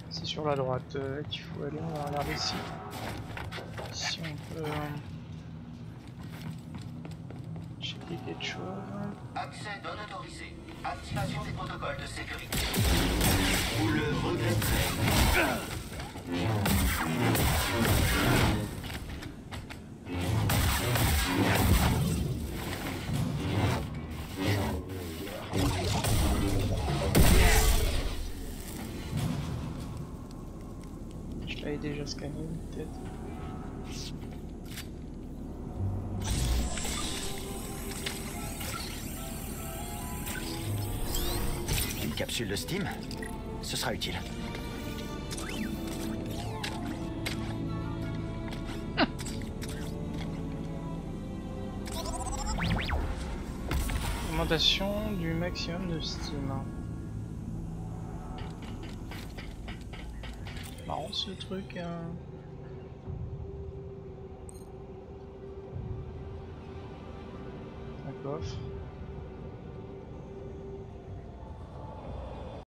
C'est sur la droite qu'il faut aller, on va regarder si on peut checker quelque chose. Accès non autorisé. Activation des protocoles de sécurité. Vous le regretterez. Je l'avais déjà scanné peut-être. Une capsule de Steam? Ce sera utile. Augmentation du maximum de Steam. Marrant ce truc. Un coffre.